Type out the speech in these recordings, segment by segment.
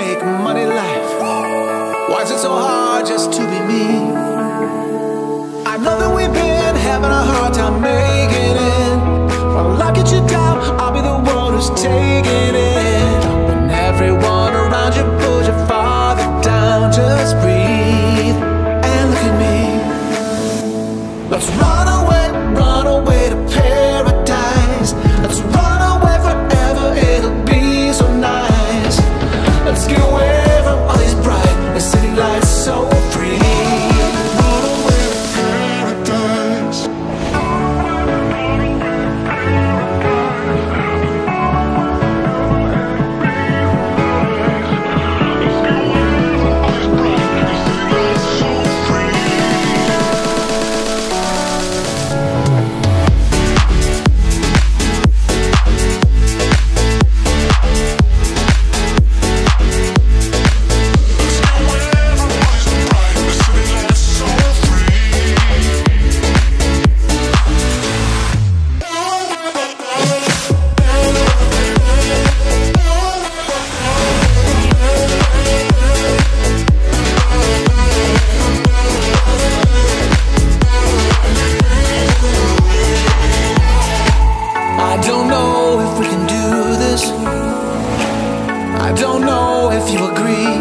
make money life? Why is it so hard just to be me? I know that we've been having a hard time making it. When life gets you down, I'll be the one who's taking it. When everyone around you pulls you farther down, just breathe and look at me. Let's run away to paradise. Let's run away forever, it'll be so nice. Let's get away from all these bright and city lights, so free. Run away to paradise. I don't know if we can do this. I don't know if you agree.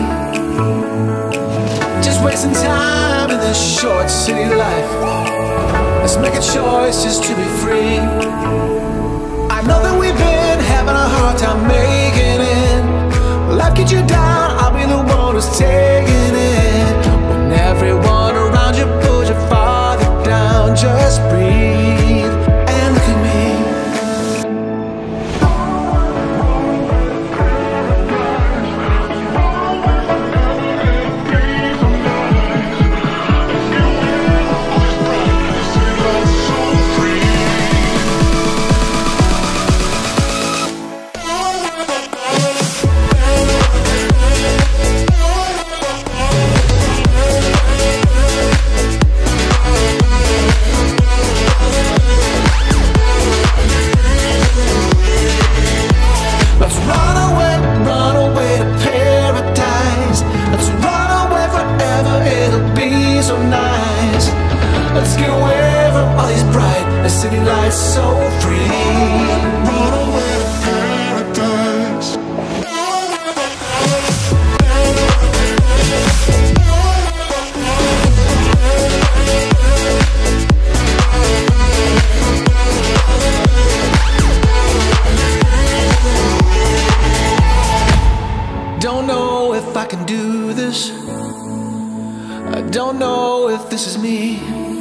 Just wasting time in this short city life. Let's make a choice just to be free. I know that we've been having a hard time making it. Life gets you down, I'll be the one who's taking it. When everyone around you pulls you farther down, just breathe and look at me. Let's get away from all these bright and city lights, so free. Run away to paradise. Don't know if I can do this. I don't know if this is me.